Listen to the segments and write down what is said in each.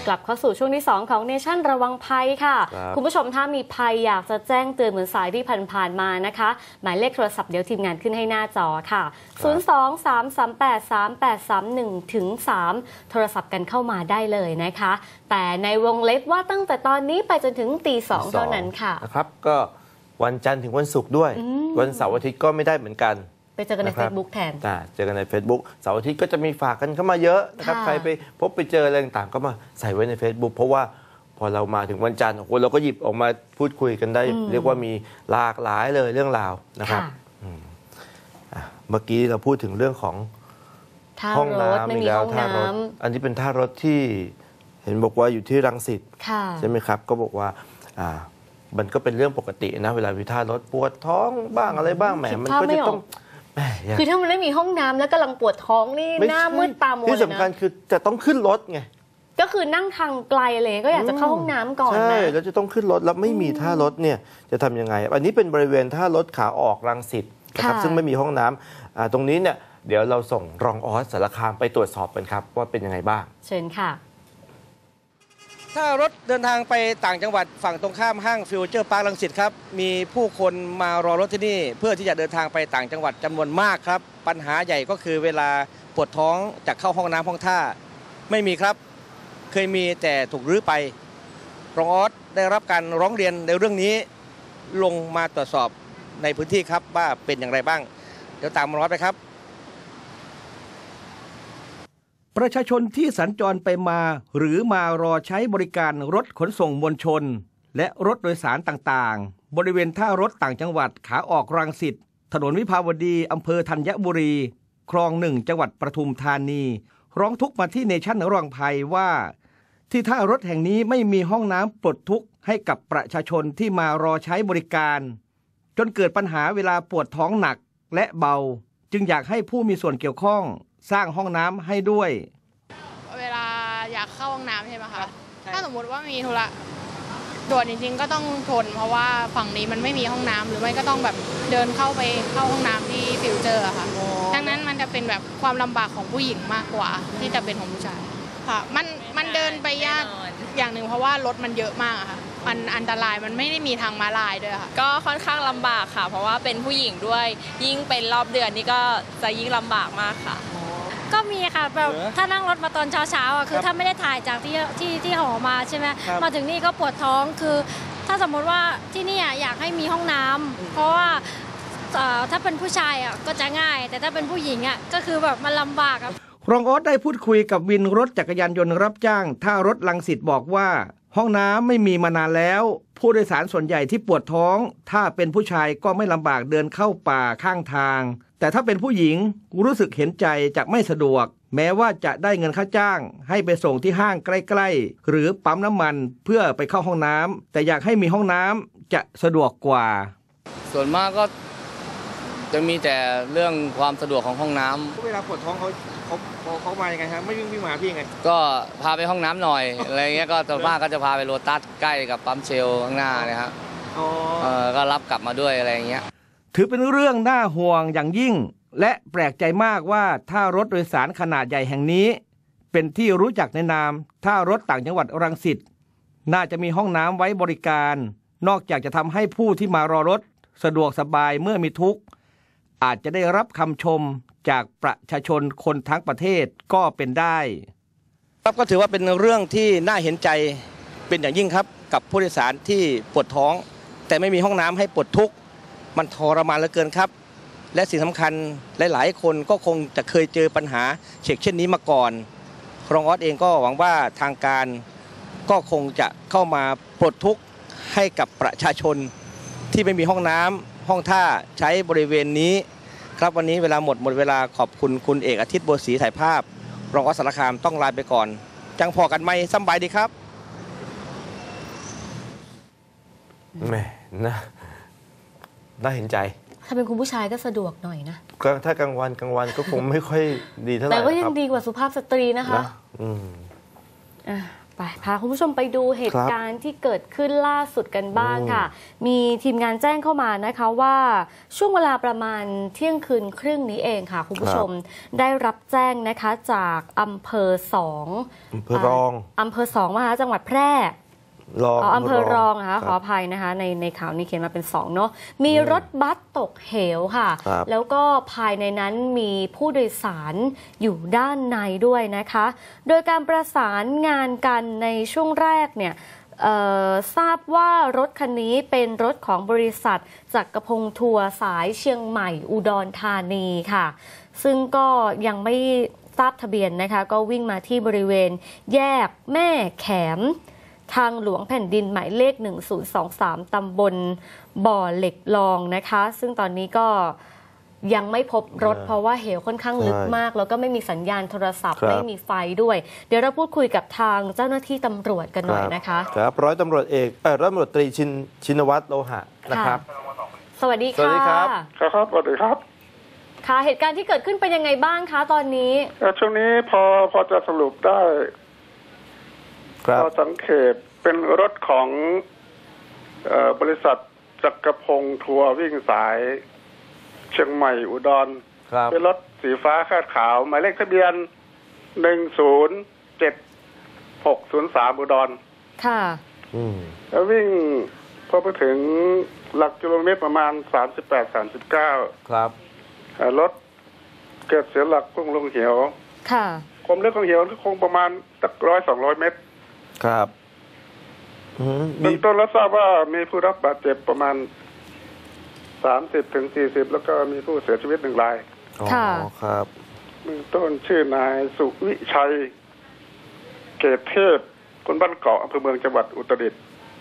กลับเข้าสู่ช่วงที่ 2 ของเนชั่นระวังภัยค่ะ คุณผู้ชมถ้ามีภัยอยากจะแจ้งเตือนเหมือนสายที่ผ่านมานะคะหมายเลขโทรศัพท์เดี๋ยวทีมงานขึ้นให้หน้าจอค่ะ 023383831-3 โทรศัพท์กันเข้ามาได้เลยนะคะแต่ในวงเล็บว่าตั้งแต่ตอนนี้ไปจนถึงตี 2เท่านั้นค่ะนะครับก็วันจันทร์ถึงวันศุกร์ด้วยวันเสาร์อาทิตย์ก็ไม่ได้เหมือนกันไปเจอกันใน Facebook แทนเจอกันใน Facebook เสาร์อาทิตย์ก็จะมีฝากกันเข้ามาเยอะนะครับใครไปพบไปเจออะไรต่างๆก็มาใส่ไว้ใน Facebook เพราะว่าพอเรามาถึงวันจันทร์เราก็หยิบออกมาพูดคุยกันได้เรียกว่ามีหลากหลายเลยเรื่องราวนะครับเมื่อกี้เราพูดถึงเรื่องของห้องน้ำอีกแล้วท่ารถอันนี้เป็นท่ารถที่เห็นบอกว่าอยู่ที่รังสิตใช่ไหมครับก็บอกว่ามันก็เป็นเรื่องปกตินะเวลาวิท่ารถปวดท้องบ้างอะไรบ้างแหมมันก็จะต้องคือถ้ามันไม่มีห้องน้ำแล้วกำลังปวดท้องนี่หน้ามืดตามัวที่สำคัญคือจะต้องขึ้นรถไงก็คือนั่งทางไกลเลยก็อยากจะเข้าห้องน้ำก่อนนะใช่แล้วจะต้องขึ้นรถแล้วไม่มีท่ารถเนี่ยจะทำยังไงอันนี้เป็นบริเวณท่ารถขาออกรังสิตนะครับซึ่งไม่มีห้องน้ำตรงนี้เนี่ยเดี๋ยวเราส่งรองออสสารคามไปตรวจสอบกันครับว่าเป็นยังไงบ้างเชิญค่ะถ้ารถเดินทางไปต่างจังหวัดฝั่งตรงข้ามห้างฟิวเจอร์พาร์ครังสิตครับมีผู้คนมารอรถที่นี่เพื่อที่จะเดินทางไปต่างจังหวัดจำนวนมากครับปัญหาใหญ่ก็คือเวลาปวดท้องจะเข้าห้องน้ำห้องท่าไม่มีครับเคยมีแต่ถูกรื้อไปรองออสได้รับการร้องเรียนในเรื่องนี้ลงมาตรวจสอบในพื้นที่ครับว่าเป็นอย่างไรบ้างเดี๋ยวตามรองออสไปครับประชาชนที่สัญจรไปมาหรือมารอใช้บริการรถขนส่งมวลชนและรถโดยสารต่างๆบริเวณท่ารถต่างจังหวัดขาออกรังสิตถนนวิภาวดีอำเภอธัญบุรีคลอง1จังหวัดปทุมธานีร้องทุกข์มาที่เนชั่นระวังภัยว่าที่ท่ารถแห่งนี้ไม่มีห้องน้ำปลดทุกข์ให้กับประชาชนที่มารอใช้บริการจนเกิดปัญหาเวลาปวดท้องหนักและเบาจึงอยากให้ผู้มีส่วนเกี่ยวข้องสร้างห้องน้ำให้ด้วยเวลาอยากเข้าห้องน้ำใช่ไหมคะถ้าสมมติว่ามีธุระด่วนจริงๆก็ต้องทนเพราะว่าฝั่งนี้มันไม่มีห้องน้ำหรือไม่ก็ต้องแบบเดินเข้าห้องน้ำที่ฟิวเจอร์ค่ะดังนั้นมันจะเป็นแบบความลำบากของผู้หญิงมากกว่าที่จะเป็นของผู้ชายค่ะมันเดินไปยากอย่างหนึ่งเพราะว่ารถมันเยอะมากค่ะมันอันตรายมันไม่ได้มีทางม้าลายด้วยค่ะก็ค่อนข้างลำบากค่ะเพราะว่าเป็นผู้หญิงด้วยยิ่งเป็นรอบเดือนนี่ก็จะยิ่งลำบากมากค่ะก็มีค่ะแบบถ้านั่งรถมาตอนเช้าๆคือถ้าไม่ได้ถ่ายจากที่หอมาใช่ไหมมาถึงนี่ก็ปวดท้องคือถ้าสมมติว่าที่นี่อยากให้มีห้องน้ำเพราะว่าถ้าเป็นผู้ชายก็จะง่ายแต่ถ้าเป็นผู้หญิงก็คือแบบมันลำบากครับรองออสได้พูดคุยกับวินรถจักรยานยนต์รับจ้างท่ารถรังสิตบอกว่าห้องน้ำไม่มีมานานแล้วผู้โดยสารส่วนใหญ่ที่ปวดท้องถ้าเป็นผู้ชายก็ไม่ลำบากเดินเข้าป่าข้างทางแต่ถ้าเป็นผู้หญิงรู้สึกเห็นใจจะไม่สะดวกแม้ว่าจะได้เงินค่าจ้างให้ไปส่งที่ห้างใกล้ๆหรือปั๊มน้ำมันเพื่อไปเข้าห้องน้ำแต่อยากให้มีห้องน้ำจะสะดวกกว่าส่วนมากก็จะมีแต่เรื่องความสะดวกของห้องน้ำเวลาปวดท้องเขามายังไงครับไม่วิ่งมาพี่ยังไงก็พาไปห้องน้ำหน่อยอะไรเงี้ยก็ส่วนมากก็จะพาไปโลตัสใกล้กับปั๊มเชลข้างหน้านะครับก็รับกลับมาด้วยอะไรเงี้ยถือเป็นเรื่องน่าห่วงอย่างยิ่งและแปลกใจมากว่าท่ารถโดยสารขนาดใหญ่แห่งนี้เป็นที่รู้จักในนามท่ารถต่างจังหวัดรังสิตน่าจะมีห้องน้ำไว้บริการนอกจากจะทำให้ผู้ที่มารอรถสะดวกสบายเมื่อมีทุกข์อาจจะได้รับคำชมจากประชาชนคนทั้งประเทศก็เป็นได้ครับก็ถือว่าเป็นเรื่องที่น่าเห็นใจเป็นอย่างยิ่งครับกับผู้โดยสารที่ปวดท้องแต่ไม่มีห้องน้ำให้ปวดทุกข์มันทรมานเหลือเกินครับและสิ่งสำคัญหลายๆคนก็คงจะเคยเจอปัญหาเช่นนี้มาก่อนรองออสเองก็หวังว่าทางการก็คงจะเข้ามาปลดทุกข์ให้กับประชาชนที่ไม่มีห้องน้ำห้องท่าใช้บริเวณนี้ครับวันนี้เวลาหมดเวลาขอบคุณคุณเอกอาทิตย์บัวศรีถ่ายภาพรองออสสารคามต้องลาไปก่อนจังพอกันไหมสบายดีครับแม่น่าเห็นใจถ้าเป็นคุณผู้ชายก็สะดวกหน่อยนะถ้ากลางวันก็คงไม่ค่อยดีเท่าไหร่แต่ก็ยังดีกว่าสุภาพสตรีนะคะไปพาคุณผู้ชมไปดูเหตุการณ์ที่เกิดขึ้นล่าสุดกันบ้างค่ะ มีทีมงานแจ้งเข้ามานะคะว่าช่วงเวลาประมาณเที่ยงคืนครึ่งนี้เองค่ะคุณผู้ชมได้รับแจ้งนะคะจากอำเภอ2 อำเภอรองอำเภอ2นะคะจังหวัดแพร่อำเภอรองนะคะขออภัยนะคะในข่าวนี้เขียนมาเป็น2เนาะมีรถบัสตกเหวค่ะแล้วก็ภายในนั้นมีผู้โดยสารอยู่ด้านในด้วยนะคะโดยการประสานงานกันในช่วงแรกเนี่ยทราบว่ารถคันนี้เป็นรถของบริษัทจักรพงศ์ทัวร์สายเชียงใหม่อุดรธานีค่ะซึ่งก็ยังไม่ทราบทะเบียนนะคะก็วิ่งมาที่บริเวณแยกแม่แขมทางหลวงแผ่นดินหมายเลข1023ตำบลบ่อเหล็กลองนะคะซึ่งตอนนี้ก็ยังไม่พบรถเพราะว่าเหวค่อนข้างลึกมากแล้วก็ไม่มีสัญญาณโทรศัพท์ไม่มีไฟด้วยเดี๋ยวเราพูดคุยกับทางเจ้าหน้าที่ตำรวจกันหน่อยนะคะครับร้อยตำรวจตรีชินวัตรโลหะนะครับสวัสดีค่ะสวัสดีครับครับสวัสดีครับค่ะเหตุการณ์ที่เกิดขึ้นเป็นยังไงบ้างคะตอนนี้ช่วงนี้พอจะสรุปได้เราสังเกตเป็นรถของบริษัทจักรพงศ์ทัวร์วิ่งสายเชียงใหม่อุดรเป็นรถสีฟ้าคาดขาวหมายเลขทะเบียน107-603อุดรค่ะแล้ววิ่งพอไปถึงหลักกิโลเมตรประมาณ38-39 ครับรถเกิดเสียหลักพุ่งลงเหวค่ะความลึกของเหวคงประมาณสัก100-200 เมตรครับเบื้องต้นเราทราบว่ามีผู้รับบาดเจ็บประมาณ30-40แล้วก็มีผู้เสียชีวิต1 รายค่ะครับเบื้องต้นชื่อนายสุวิชัยเกตเทพคนบ้านเกาะอำเภอเมืองจังหวัดอุตรดิตถ์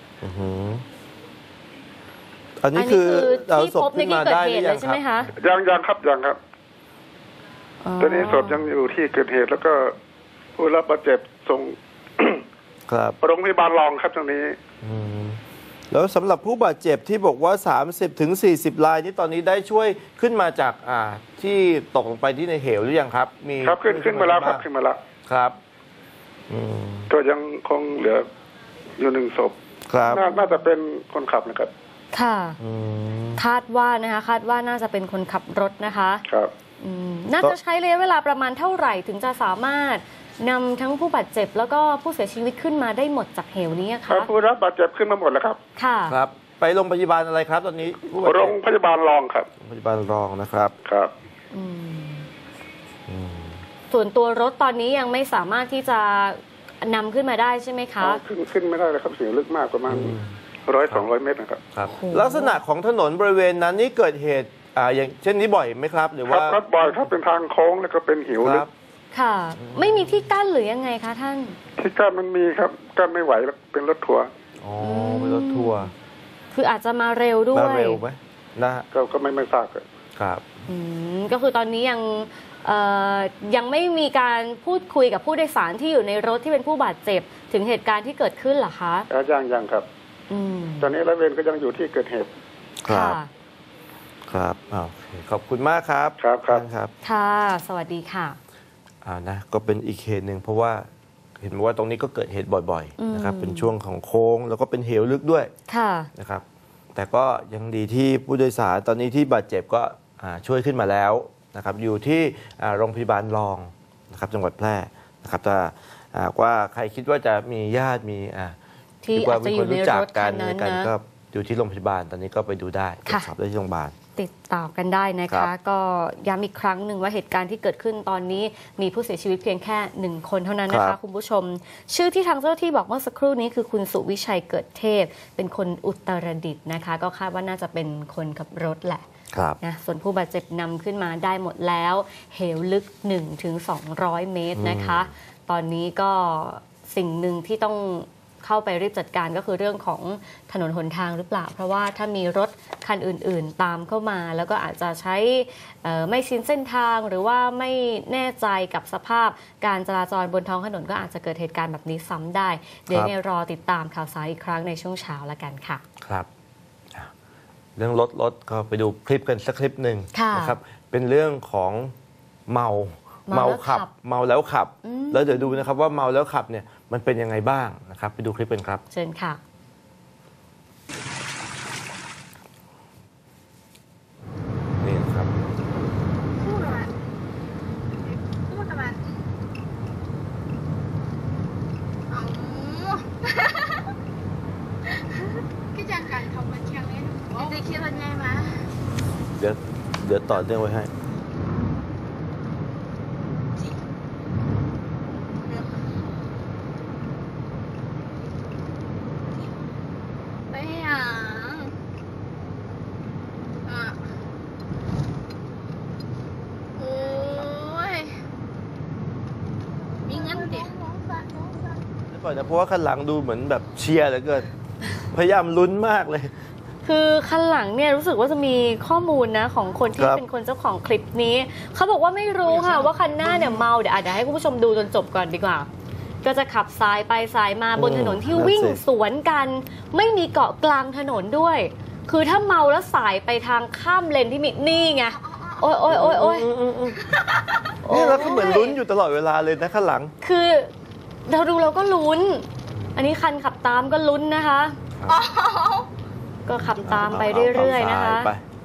อันนี้คือเราศพขึ้นมาได้หรือยังครับยังครับตอนนี้ศพยังอยู่ที่เกิดเหตุแล้วก็ผู้รับบาดเจ็บส่งครับโรงพยาบาลรองครับตรงนี้แล้วสำหรับผู้บาดเจ็บที่บอกว่า30-40 รายนี้ตอนนี้ได้ช่วยขึ้นมาจากที่ตกลงไปที่ในเหวหรือยังครับมีครับขึ้นมาแล้วครับขึ้นมาแล้วครับก็ยังคงเหลืออยู่1 ศพครับน่าจะเป็นคนขับนะครับค่ะคาดว่าน่าจะเป็นคนขับรถนะคะครับน่าจะใช้ระยะเวลาประมาณเท่าไหร่ถึงจะสามารถนำทั้งผู้บาดเจ็บแล้วก็ผู้เสียชีวิตขึ้นมาได้หมดจากเหวนี้คะผู้รับบาดเจ็บขึ้นมาหมดแล้วครับค่ะครับไปโรงพยาบาลอะไรครับตอนนี้โรงพยาบาลรองครับโรงพยาบาลรองนะครับครับส่วนตัวรถตอนนี้ยังไม่สามารถที่จะนำขึ้นมาได้ใช่ไหมคะขึ้นไม่ได้เลยครับเสียงลึกมากประมาณ100-200 เมตรนะครับครับลักษณะของถนนบริเวณนั้นนี่เกิดเหตุอย่างเช่นนี้บ่อยไหมครับหรือว่าครับบ่อยครับเป็นทางโค้งแล้วก็เป็นหิวลึกค่ะไม่มีที่กั้นหรือยังไงคะท่านที่กั้นมันมีครับกั้นไม่ไหวแล้วเป็นรถทัวร์เป็นรถทัวร์คืออาจจะมาเร็วด้วยมาเร็วไหมนะก็ไม่ทราบครับก็คือตอนนี้ยังไม่มีการพูดคุยกับผู้โดยสารที่อยู่ในรถที่เป็นผู้บาดเจ็บถึงเหตุการณ์ที่เกิดขึ้นเหรอคะยังครับตอนนี้ร้อยเวรก็ยังอยู่ที่เกิดเหตุครับขอบคุณมากครับครับค่ะสวัสดีค่ะนะก็เป็นอีกเหตุหนึ่งเพราะว่าเห็นว่าตรงนี้ก็เกิดเหตุบ่อยๆนะครับเป็นช่วงของโค้งแล้วก็เป็นเหวลึกด้วยนะครับแต่ก็ยังดีที่ผู้โดยสารตอนนี้ที่บาดเจ็บก็ช่วยขึ้นมาแล้วนะครับอยู่ที่โรงพยาบาลรองนะครับจังหวัดแพร่นะครับถ้าว่าใครคิดว่าจะมีญาติมีที่อาจจะอยู่ในรถคันนั้นนะก็อยู่ที่โรงพยาบาลตอนนี้ก็ไปดูได้ตรวจสอบได้ที่โรงพยาบาลติดต่อกันได้นะคะก็ย้ำอีกครั้งหนึ่งว่าเหตุการณ์ที่เกิดขึ้นตอนนี้มีผู้เสียชีวิตเพียงแค่1 คนเท่านั้นนะคะคุณผู้ชมชื่อที่ทางเจ้าหน้าที่บอกเมื่อสักครู่นี้คือคุณสุวิชัยเกิดเทพเป็นคนอุตรดิตถ์นะคะก็คาดว่าน่าจะเป็นคนขับรถแหละนะส่วนผู้บาดเจ็บนำขึ้นมาได้หมดแล้วเหวลึก 1-200 เมตรนะคะตอนนี้ก็สิ่งหนึ่งที่ต้องเข้าไปรีบจัดการก็คือเรื่องของถนนหนทางหรือเปล่าเพราะว่าถ้ามีรถคันอื่นๆตามเข้ามาแล้วก็อาจจะใช้ไม่ชินเส้นทางหรือว่าไม่แน่ใจกับสภาพการจราจรบนท้องถนนก็อาจจะเกิดเหตุการณ์แบบนี้ซ้ำได้เดี๋ยวรอติดตามข่าวสารอีกครั้งในช่วงเช้าละกันค่ะครับเรื่องรถก็ไปดูคลิปกันสักคลิปหนึ่งนะครับเป็นเรื่องของเมาขับเมาแล้วขับแล้วเดี๋ยวดูนะครับว่าเมาแล้วขับเนี่ยมันเป็นยังไงบ้างนะครับไปดูคลิปกันครับเชิญค่ะนี่ครับเดี๋ยวต่อเนื่องไว้ให้ก่อนนะเพราะว่าคันหลังดูเหมือนแบบเชียร์เหลือเกินพยายามลุ้นมากเลยคือคันหลังเนี่ยรู้สึกว่าจะมีข้อมูลนะของคนที่เป็นคนเจ้าของคลิปนี้เขาบอกว่าไม่รู้ค่ะว่าคันหน้าเนี่ยเมาเดี๋ยวให้คุณผู้ชมดูจนจบก่อนดีกว่าก็จะขับสายไปสายมาบนถนนที่วิ่งสวนกันไม่มีเกาะกลางถนนด้วยคือถ้าเมาแล้วสายไปทางข้ามเลนที่มีนี่ไงโอ้ยนี่เราก็เหมือนลุ้นอยู่ตลอดเวลาเลยนะข้างหลังคือเราดูเราก็ลุ้นอันนี้คันขับตามก็ลุ้นนะคะก็ขับตามไปเรื่อยๆนะคะ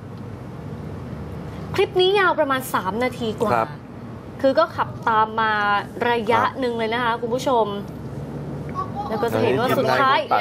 คลิปนี้ยาวประมาณ3 นาทีกว่าคือก็ขับตามมาระยะหนึ่งเลยนะคะคุณผู้ชมแล้วก็จะเห็นว่าสุดท้าย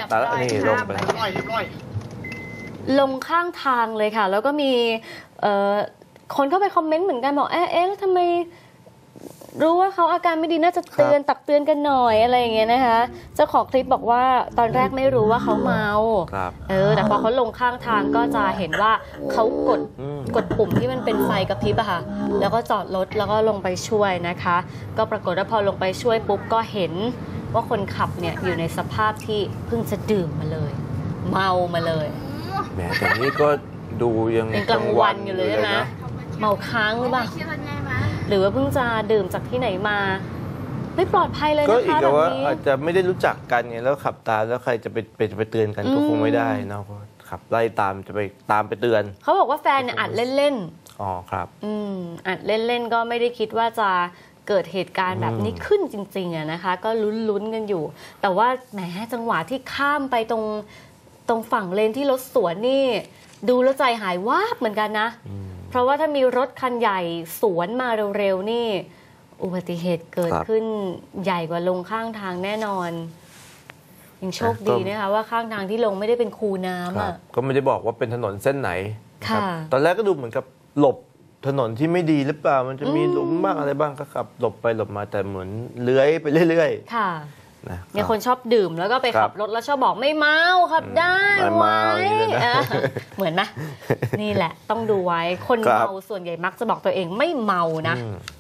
ลงข้างทางเลยค่ะแล้วก็มีคนเข้าไปคอมเมนต์เหมือนกันบอกแล้วทำไมรู้ว่าเขาอาการไม่ดีน่าจะตักเตือนกันหน่อยอะไรอย่างเงี้ยนะคะเจ้าของคลิปบอกว่าตอนแรกไม่รู้ว่าเขาเมาแต่พอเขาลงข้างทางก็จะเห็นว่าเขากดปุ่มที่มันเป็นไฟกระพริบอะค่ะแล้วก็จอดรถแล้วก็ลงไปช่วยนะคะก็ปรากฏว่าพอลงไปช่วยปุ๊บก็เห็นว่าคนขับเนี่ยอยู่ในสภาพที่เพิ่งจะดื่มมาเลยเมามาเลยแหมแต่นี้ก็ดูยังเป็นกลางวันอยู่เลยนะเมาค้างหรือเปล่าหรือว่าเพิ่งจะดื่มจากที่ไหนมาไม่ปลอดภัยเลยนะคะก็อีกว่าอาจจะไม่ได้รู้จักกันไงแล้วขับตามแล้วใครจะไปเตือนกันก็คงไม่ได้นะขับไล่ตามจะไปตามไปเตือนเขาบอกว่าแฟนอัดเล่นๆอ๋อครับอัดเล่นๆก็ไม่ได้คิดว่าจะเกิดเหตุการณ์แบบนี้ขึ้นจริงๆอะนะคะก็ลุ้นๆกันอยู่แต่ว่าแหมจังหวะที่ข้ามไปตรงฝั่งเลนที่รถสวนนี่ดูแล้วใจหายวาบเหมือนกันนะเพราะว่าถ้ามีรถคันใหญ่สวนมาเร็วๆนี่อุบัติเหตุเกิดขึ้นใหญ่กว่าลงข้างทางแน่นอนยังโชคดีนะคะว่าข้างทางที่ลงไม่ได้เป็นคูน้ำอ่ะก็ไม่ได้บอกว่าเป็นถนนเส้นไหนตอนแรกก็ดูเหมือนกับหลบถนนที่ไม่ดีหรือเปล่ามันจะมีหลุมบ้างอะไรบ้างก็ขับหลบไปหลบมาแต่เหมือนเลื้อยไปเรื่อยๆค่ะมีคนชอบดื่มแล้วก็ไปขับรถแล้วชอบบอกไม่เมาขับได้ไว้เหมือนไหมนี่แหละต้องดูไว้คนเมาส่วนใหญ่มักจะบอกตัวเองไม่เมานะ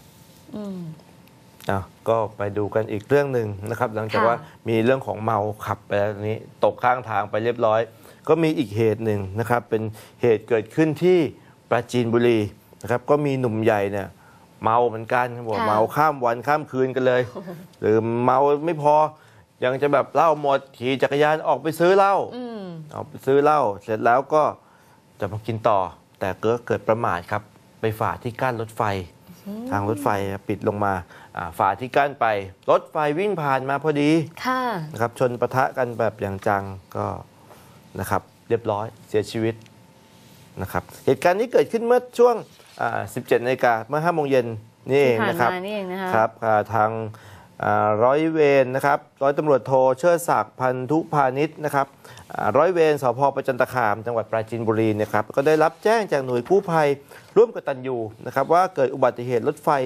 ก็ไปดูกันอีกเรื่องหนึ่งนะครับหลังจากว่ามีเรื่องของเมาขับไปแล้วนี้ตกข้างทางไปเรียบร้อยก็มีอีกเหตุหนึ่งนะครับเป็นเหตุเกิดขึ้นที่ปราจีนบุรีนะครับก็มีหนุ่มใหญ่เนี่ยเมาเหมือนกันบอกเมาข้ามวันข้ามคืนกันเลยหรือเมาไม่พอยังจะแบบเหล้าหมดขี่จักรยานออกไปซื้อเหล้าออกไปซื้อเหล้าเสร็จแล้วก็จะมากินต่อแต่เกิดประมาทครับไปฝ่าที่กั้นรถไฟทางรถไฟปิดลงมาฝ่าที่กั้นไปรถไฟวิ่งผ่านมาพอดีนะครับชนปะทะกันแบบอย่างจังก็นะครับเรียบร้อยเสียชีวิตนะครับเหตุการณ์นี้เกิดขึ้นเมื่อช่วง17 นาฬิกาเมื่อ 5 โมงเย็นนี่เองนะครับครับทางร้อยเวรนะครับร้อยตำรวจโทเชิดศักดิ์พันธุพาณิชนะครับร้อยเวรสภ.ประจันตคามจังหวัดปราจีนบุรีนะครับก็ได้รับแจ้งจากหน่วยกู้ภัยร่วมกตัญญูนะครับว่าเกิดอุบัติเหตุรถไฟ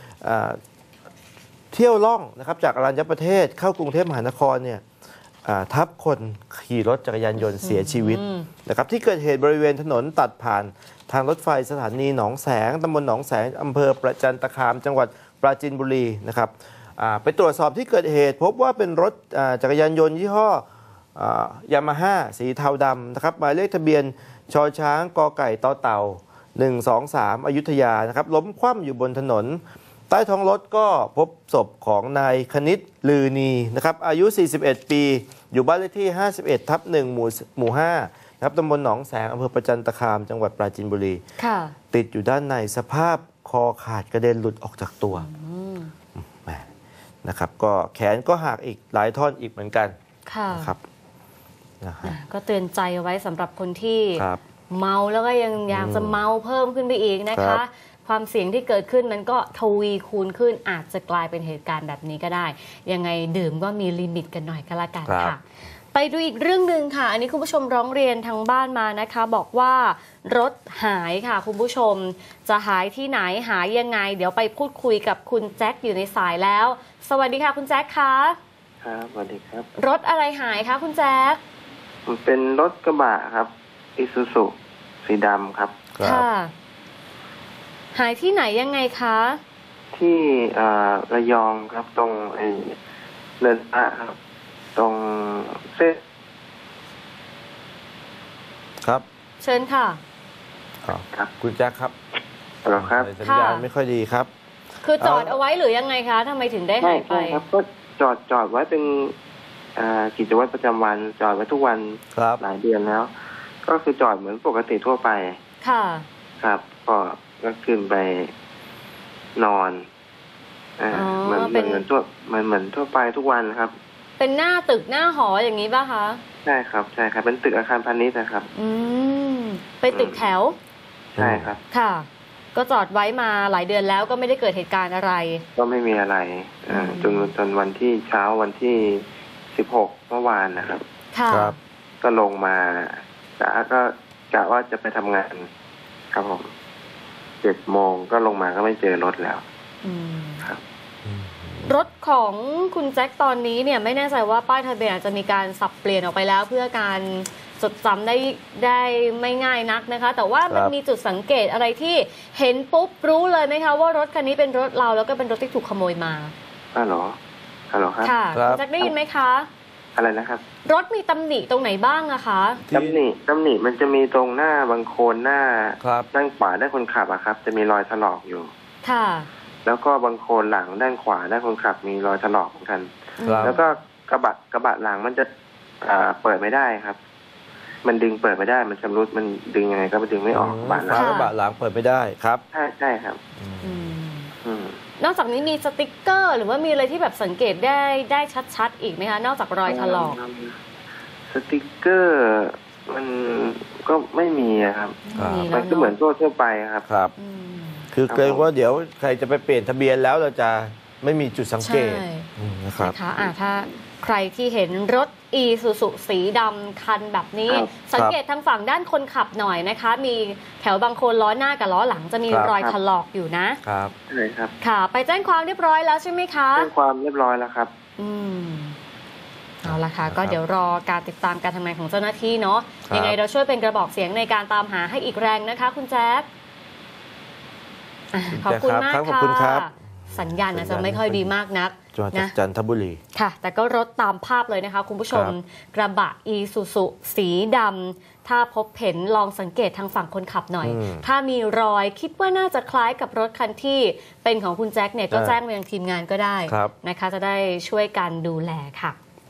เที่ยวล่องนะครับจากอรัญญประเทศเข้ากรุงเทพมหานครเนี่ยทับคนขี่รถจักรยานยนต์เสียชีวิตนะครับที่เกิดเหตุบริเวณถนนตัดผ่านทางรถไฟสถานีหนองแสงตำบลหนองแสงอำเภอประจันตคามจังหวัดปราจีนบุรีนะครับไปตรวจสอบที่เกิดเหตุพบว่าเป็นรถจักรยานยนต์ยี่ห้อยามาฮ่าสีเทาดำนะครับหมายเลขทะเบียนชอช้างกไก่ต่อเต่า123อยุธยานะครับล้มคว่ำอยู่บนถนนใต้ท้องรถก็พบศพของนายคณิตลือนีนะครับอายุ41ปีอยู่บ้านเลขที่51/1 หมู่ 5ครับตำบลหนองแสงอำเภอประจันตคามจังหวัดปราจีนบุรีติดอยู่ด้านในสภาพคอขาดกระเด็นหลุดออกจากตัวนะครับก็แขนก็หักอีกหลายท่อนอีกเหมือนกันค่ะนะครับก็เตือนใจเอาไว้สำหรับคนที่เมาแล้วก็ยังอยากจะเมาเพิ่มขึ้นไปอีกนะคะความเสี่ยงที่เกิดขึ้นมันก็ทวีคูณขึ้นอาจจะกลายเป็นเหตุการณ์แบบนี้ก็ได้ยังไงดื่มก็มีลิมิตกันหน่อยก็แล้วกันค่ะไปดูอีกเรื่องหนึ่งค่ะอันนี้คุณผู้ชมร้องเรียนทางบ้านมานะคะบอกว่ารถหายค่ะคุณผู้ชมจะหายที่ไหนหายยังไงเดี๋ยวไปพูดคุยกับคุณแจ็คอยู่ในสายแล้วสวัสดีค่ะคุณแจ็คคะครับสวัสดีครับรถอะไรหายคะคุณแจ็คมันเป็นรถกระบะครับอิซูซุสีดำครับค่ะหายที่ไหนยังไงคะที่ระยองครับตรงเนินพระครับตรงเส้นครับเชิญค่ะครับคุณแจ็คครับครับสัญญาณไม่ค่อยดีครับคือจอดเอาไว้หรือยังไงคะทำไมถึงได้หายไปครับก็จอดไว้เป็นกิจวัตรประจำวันจอดไว้ทุกวันหลายเดือนแล้วก็คือจอดเหมือนปกติทั่วไปค่ะครับก็ขึ้นไปนอนเหมือนทั่วไปทุกวันครับเป็นหน้าตึกหน้าหออย่างนี้ป่ะคะใช่ครับใช่ครับเป็นตึกอาคารพาณิชย์นะครับไปตึกแถวใช่ครับค่ะก็จอดไว้มาหลายเดือนแล้วก็ไม่ได้เกิดเหตุการณ์อะไรก็ไม่มีอะไรจนวันที่เช้าวันที่16เมื่อวานนะครับครับก็ลงมาก็กะว่าจะไปทำงานครับผม7 โมงก็ลงมาก็ไม่เจอรถแล้วครับรถของคุณแจ็คตอนนี้เนี่ยไม่แน่ใจว่าป้ายทะเบียนอาจจะมีการสับเปลี่ยนออกไปแล้วเพื่อการจดจำได้ไม่ง่ายนักนะคะแต่ว่ามันมีจุดสังเกตอะไรที่เห็นปุ๊บรู้เลยไหมคะว่ารถคันนี้เป็นรถเราแล้วก็เป็นรถที่ถูกขโมยมาฮัลโหลครับค่ะแจ็คได้ยินไหมคะอะไรนะครับรถมีตำหนิตรงไหนบ้างอะคะตำหนิมันจะมีตรงหน้าบางโคนหน้าด้านขวาด้านคนขับอะครับจะมีรอยถลอกอยู่ค่ะแล้วก็บางโคนหลังด้านขวาด้านคนขับมีรอยถลอกเหมือนกันแล้วก็กระบะหลังมันจะเปิดไม่ได้ครับมันดึงเปิดไม่ได้มันชำรุดมันดึงยังไงก็ดึงไม่ออกกระบะหลังเปิดไม่ได้ครับใช่ครับนอกจากนี้มีสติ๊กเกอร์หรือว่ามีอะไรที่แบบสังเกตได้ชัดๆอีกไหมคะนอกจากรอยถลอกสติ๊กเกอร์มันก็ไม่มีครับมันก็เหมือนทั่วไปครับคือเกรงว่าเดี๋ยวใครจะไปเปลี่ยนทะเบียนแล้วเราจะไม่มีจุดสังเกตนะครับถ้าใครที่เห็นรถอีซูซุสีดำคันแบบนี้สังเกตทางฝั่งด้านคนขับหน่อยนะคะมีแถวบางโคนล้อหน้ากับล้อหลังจะมีรอยถลอกอยู่นะครับใช่ครับค่ะไปแจ้งความเรียบร้อยแล้วใช่ไหมคะแจ้งความเรียบร้อยแล้วครับเอาละค่ะก็เดี๋ยวรอการติดตามการทำงานของเจ้าหน้าที่เนาะยังไงเราช่วยเป็นกระบอกเสียงในการตามหาให้อีกแรงนะคะคุณแจ๊คขอบคุณมากค่ะสัญญาณอาจจะไม่ค่อยดีมากนักนะจันทบุรีค่ะแต่ก็รถตามภาพเลยนะคะคุณผู้ชมกระบะอีซูซุสีดำถ้าพบเห็นลองสังเกตทางฝั่งคนขับหน่อยถ้ามีรอยคิดว่าน่าจะคล้ายกับรถคันที่เป็นของคุณแจ็คเนี่ยก็แจ้งไปยังทีมงานก็ได้นะคะจะได้ช่วยกันดูแลค่ะ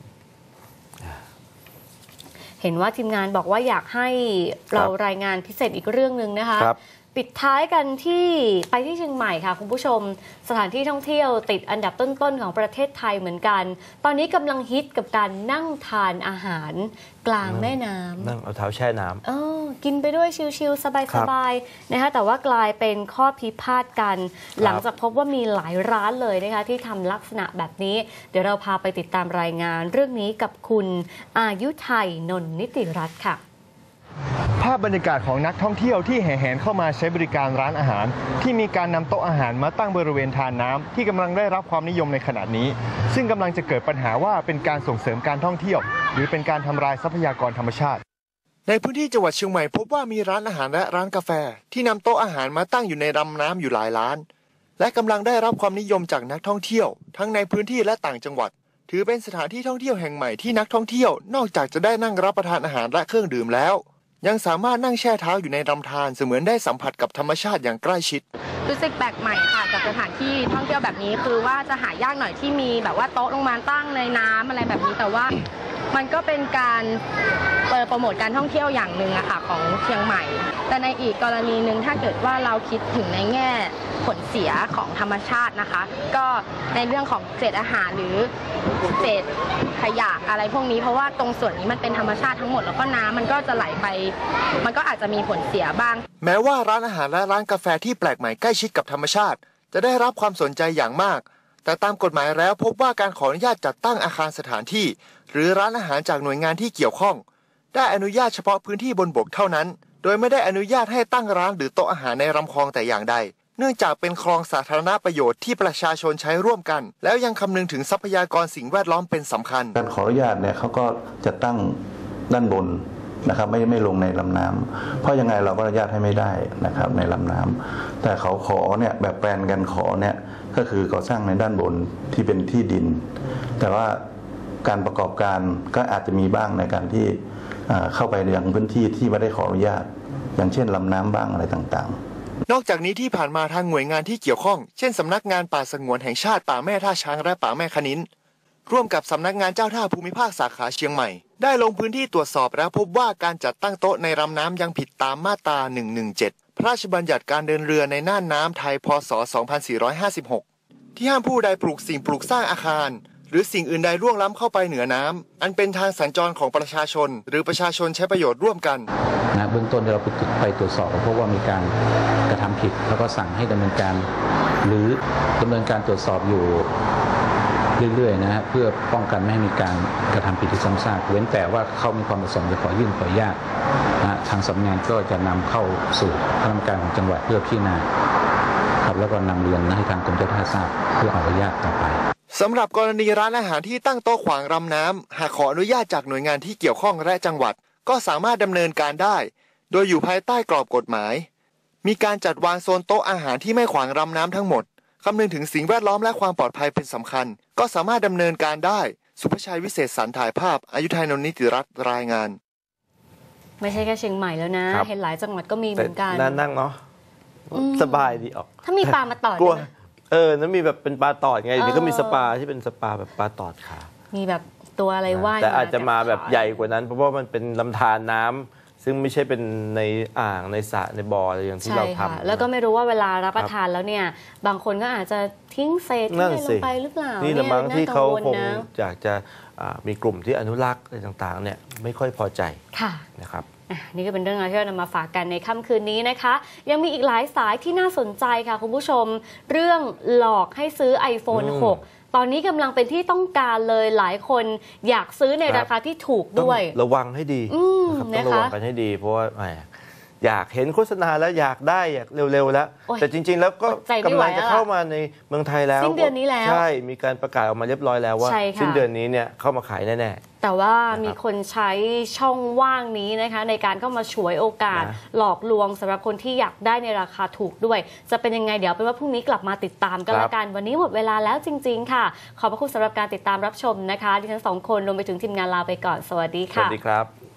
เห็นว่าทีมงานบอกว่าอยากให้เรารายงานพิเศษอีกเรื่องนึงนะคะปิดท้ายกันที่ไปที่เชียงใหม่ค่ะคุณผู้ชมสถานที่ท่องเที่ยวติดอันดับต้นๆของประเทศไทยเหมือนกันตอนนี้กำลังฮิตกับการนั่งทานอาหารกลางแม่น้ำนั่งเอาเท้าแช่น้ำกินไปด้วยชิลๆสบายๆนะคะแต่ว่ากลายเป็นข้อพิพาทกันหลังจากพบว่ามีหลายร้านเลยนะคะที่ทำลักษณะแบบนี้เดี๋ยวเราพาไปติดตามรายงานเรื่องนี้กับคุณอายุไทยนนท์นิติรัตน์ค่ะภาพบรรยากาศของนักท่องเที่ยวที่แห่แหนเข้ามาใช้บริการร้านอาหารที่มีการนำโต๊ะอาหารมาตั้งบริเวณทานน้ำที่กำลังได้รับความนิยมในขณะนี้ซึ่งกำลังจะเกิดปัญหาว่าเป็นการส่งเสริมการท่องเที่ยวหรือเป็นการทำลายทรัพยากรธรรมชาติในพื้นที่จังหวัดเชียงใหม่พบว่ามีร้านอาหารและร้านกาแฟที่นำโต๊ะอาหารมาตั้งอยู่ในลำน้ำอยู่หลายร้านและกำลังได้รับความนิยมจากนักท่องเที่ยวทั้งในพื้นที่และต่างจังหวัดถือเป็นสถานที่ท่องเที่ยวแห่งใหม่ที่นักท่องเที่ยวนอกจากจะได้นั่งรับประทานอาหารและเครื่องดื่มแล้วยังสามารถนั่งแช่เท้าอยู่ในลำธารเสมือนได้สัมผัสกับธรรมชาติอย่างใกล้ชิดรู้สึกแปลกใหม่ค่ะกับสถานที่ท่องเที่ยวแบบนี้คือว่าจะหายากหน่อยที่มีแบบว่าโต๊ะลงมาตั้งในน้ำอะไรแบบนี้แต่ว่ามันก็เป็นการโปรโมทการท่องเที่ยวอย่างหนึ่งอะค่ะของเชียงใหม่แต่ในอีกกรณีหนึ่งถ้าเกิดว่าเราคิดถึงในแง่ผลเสียของธรรมชาตินะคะก็ในเรื่องของเศษอาหารหรือเศษขยะอะไรพวกนี้เพราะว่าตรงส่วนนี้มันเป็นธรรมชาติทั้งหมดแล้วก็น้ำมันก็จะไหลไปมันก็อาจจะมีผลเสียบ้างแม้ว่าร้านอาหารและร้านกาแฟที่แปลกใหม่ใกล้ชิดกับธรรมชาติจะได้รับความสนใจอย่างมากแต่ตามกฎหมายแล้วพบว่าการขออนุญาตจัดตั้งอาคารสถานที่หรือร้านอาหารจากหน่วยงานที่เกี่ยวข้องได้อนุญาตเฉพาะพื้นที่บนบกเท่านั้นโดยไม่ได้อนุญาตให้ตั้งร้านหรือโต๊ะอาหารในลำคลองแต่อย่างใดเนื่องจากเป็นคลองสาธารณประโยชน์ที่ประชาชนใช้ร่วมกันแล้วยังคำนึงถึงทรัพยากรสิ่งแวดล้อมเป็นสำคัญการขออนุญาตเนี่ยเขาก็จะตั้งด้านบนนะครับไม่ลงในลำน้ำเพราะยังไงเราก็อนุญาตให้ไม่ได้นะครับในลำน้ำแต่เขาขอเนี่ยแบบแปลนกันขอเนี่ยก็คือก่อสร้างในด้านบนที่เป็นที่ดินแต่ว่าการประกอบการก็อาจจะมีบ้างในการที่เข้าไปยังพื้นที่ที่ไม่ได้ขออนุญาตอย่างเช่นลำน้ำบ้างอะไรต่างๆนอกจากนี้ที่ผ่านมาทางหน่วยงานที่เกี่ยวข้องเช่นสำนักงานป่าสงวนแห่งชาติป่าแม่ท่าช้างและป่าแม่คะนินร่วมกับสำนักงานเจ้าท่าภูมิภาคสาขาเชียงใหม่ได้ลงพื้นที่ตรวจสอบแล้วพบว่าการจัดตั้งโต๊ะในลำน้ำยังผิดตามมาตรา 117 พระราชบัญญัติการเดินเรือในน่านน้ำไทยพ.ศ. 2456 ที่ห้ามผู้ใดปลูกสิ่งปลูกสร้างอาคารหรือสิ่งอื่นใดล่วงล้ำเข้าไปเหนือน้ำอันเป็นทางสัญจรของประชาชนหรือประชาชนใช้ประโยชน์ร่วมกันเบื้องต้นเราไปตรวจสอบเพราะว่ามีการกระทำผิดแล้วก็สั่งให้ดำเนินการหรือดำเนินการตรวจสอบอยู่เรื่อยๆนะฮะเพื่อป้องกันไม่ให้มีการกระทำผิดที่ซ้ำซากเว้นแต่ว่าเขามีความประสงค์จะขอยื่นขออนุญาตทางสำนักงานก็จะนำเข้าสู่คณะกรรมการของจังหวัดเพื่อพิจารณาครับแล้วก็นำเรียนให้ทางกรมเจ้าท่าทราบเพื่ออนุญาตต่อไปสำหรับกรณีร้านอาหารที่ตั้งโต๊ะขวางลำน้ำหากขออนุญาตจากหน่วยงานที่เกี่ยวข้องและจังหวัดก็สามารถดำเนินการได้โดยอยู่ภายใต้กรอบกฎหมายมีการจัดวางโซนโต๊ะอาหารที่ไม่ขวางลำน้ำทั้งหมดคำนึงถึงสิ่งแวดล้อมและความปลอดภัยเป็นสำคัญก็สามารถดำเนินการได้สุภชัยวิเศษสรรถ่ายภาพอยุธยนนท์นิติรัตน์รายงานไม่ใช่แค่เชียงใหม่แล้วนะเห็นหลายจังหวัดก็มีเหมือนกันนั่งเนาะสบายดีออกถ้ามีปลามาต่อนั้นมีแบบเป็นปลาตอดไงเดี๋ยวก็มีสปาที่เป็นสปาแบบปลาตอดขามีแบบตัวอะไรว่ายแต่อาจจะมาแบบใหญ่กว่านั้นเพราะว่ามันเป็นลำธารน้ำซึ่งไม่ใช่เป็นในอ่างในสระในบ่ออะไรอย่างที่เราทำแล้วก็ไม่รู้ว่าเวลารับประทานแล้วเนี่ยบางคนก็อาจจะทิ้งเศษที่ลงไปหรือเปล่านี่ละมั้งที่เขาคงอยากจะมีกลุ่มที่อนุรักษ์อะไรต่างๆเนี่ยไม่ค่อยพอใจนะครับนี่ก็เป็นเรื่องราวที่เรานำมาฝากกันในค่ำคืนนี้นะคะยังมีอีกหลายสายที่น่าสนใจค่ะคุณผู้ชมเรื่องหลอกให้ซื้อ iPhone 6 ตอนนี้กำลังเป็นที่ต้องการเลยหลายคนอยากซื้อในราคาที่ถูกด้วยระวังให้ดีต้องระวังกันให้ดีเพราะว่าอยากเห็นโฆษณาแล้วอยากได้อยากเร็วๆแล้วแต่จริงๆแล้วก็กำลังจะเข้ามาในเมืองไทยแล้วสิ้นเดือนนี้แล้วใช่มีการประกาศออกมาเรียบร้อยแล้วว่าสิ้นเดือนนี้เนี่ยเข้ามาขายแน่ๆแต่ว่ามีคนใช้ช่องว่างนี้นะคะในการเข้ามาฉวยโอกาสหลอกลวงสำหรับคนที่อยากได้ในราคาถูกด้วยจะเป็นยังไงเดี๋ยวเป็นว่าพรุ่งนี้กลับมาติดตามกันละกันวันนี้หมดเวลาแล้วจริงๆค่ะขอบพระคุณสำหรับการติดตามรับชมนะคะดิฉัน2 คนรวมไปถึงทีมงานลาไปก่อนสวัสดีค่ะสวัสดีครับ